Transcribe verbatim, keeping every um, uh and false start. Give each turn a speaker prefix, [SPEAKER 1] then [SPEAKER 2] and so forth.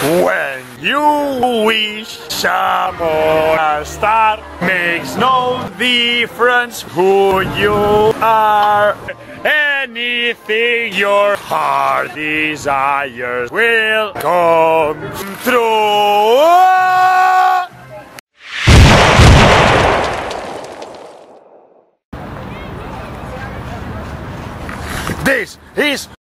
[SPEAKER 1] When you wish upon a star, makes no difference who you are. Anything your heart desires will come true. This is